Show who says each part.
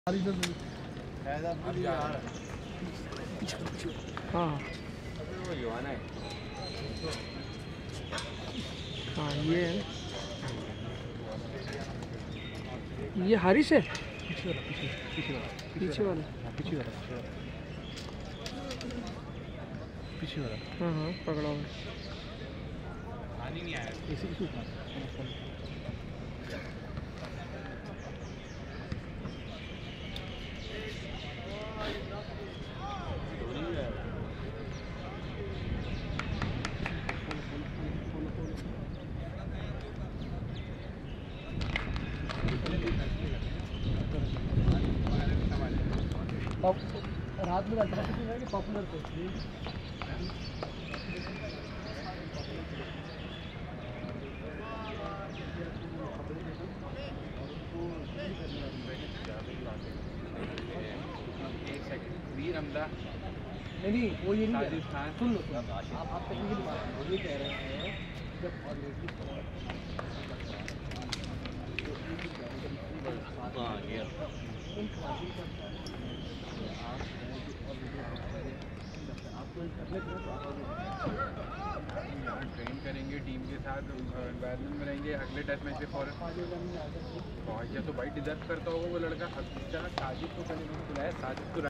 Speaker 1: हाँ हाँ ये हारिस है। पीछे वाला हाँ हाँ पकड़ा हुआ नहीं आया। रात में पॉपुलर थे। वीर हमला नहीं वो ये नहीं सुन लो आप टेक्निकली बात ये कह रहे हैं जब ऑलरेडी ट्रेन करेंगे टीम के साथ एनवायरनमेंट में रहेंगे अगले टेस्ट मैच पे फॉरन तो भाई डिजर्व करता होगा वो लड़का। साजिद को पहले मैंने बुलाया, साजिद को